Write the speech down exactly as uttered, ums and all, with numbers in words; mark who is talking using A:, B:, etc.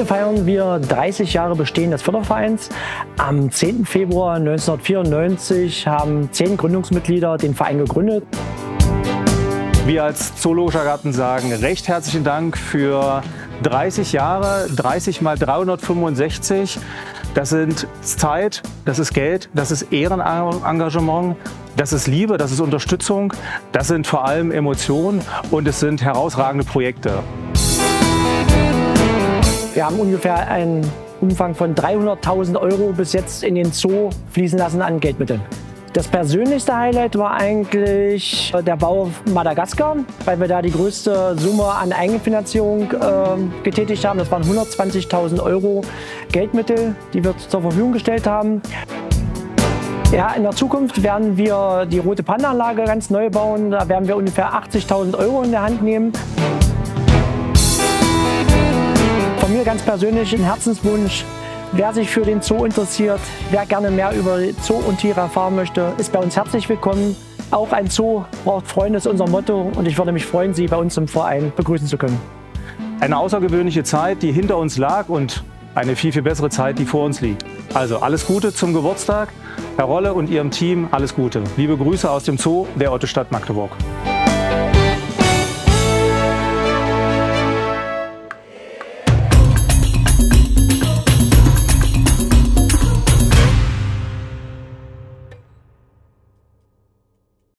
A: feiern wir dreißig Jahre Bestehen des Fördervereins. Am zehnten Februar neunzehnhundertvierundneunzig haben zehn Gründungsmitglieder den Verein gegründet.
B: Wir als Zoologischer Garten sagen recht herzlichen Dank für dreißig Jahre, dreißig mal dreihundertfünfundsechzig. Das sind Zeit, das ist Geld, das ist Ehrenengagement, das ist Liebe, das ist Unterstützung, das sind vor allem Emotionen und es sind herausragende Projekte.
A: Wir haben ungefähr einen Umfang von dreihunderttausend Euro bis jetzt in den Zoo fließen lassen an Geldmitteln. Das persönlichste Highlight war eigentlich der Bau auf Madagaskar, weil wir da die größte Summe an Eigenfinanzierung äh, getätigt haben. Das waren hundertzwanzigtausend Euro Geldmittel, die wir zur Verfügung gestellt haben. Ja, in der Zukunft werden wir die Rote Panda-Anlage ganz neu bauen. Da werden wir ungefähr achtzigtausend Euro in der Hand nehmen. Von mir ganz persönlich ein Herzenswunsch. Wer sich für den Zoo interessiert, wer gerne mehr über Zoo und Tiere erfahren möchte, ist bei uns herzlich willkommen. Auch ein Zoo braucht Freunde, ist unser Motto und ich würde mich freuen, Sie bei uns im Verein begrüßen zu können.
B: Eine außergewöhnliche Zeit, die hinter uns lag und eine viel, viel bessere Zeit, die vor uns liegt. Also alles Gute zum Geburtstag. Herr Rolle und Ihrem Team alles Gute. Liebe Grüße aus dem Zoo der Otto Stadt Magdeburg.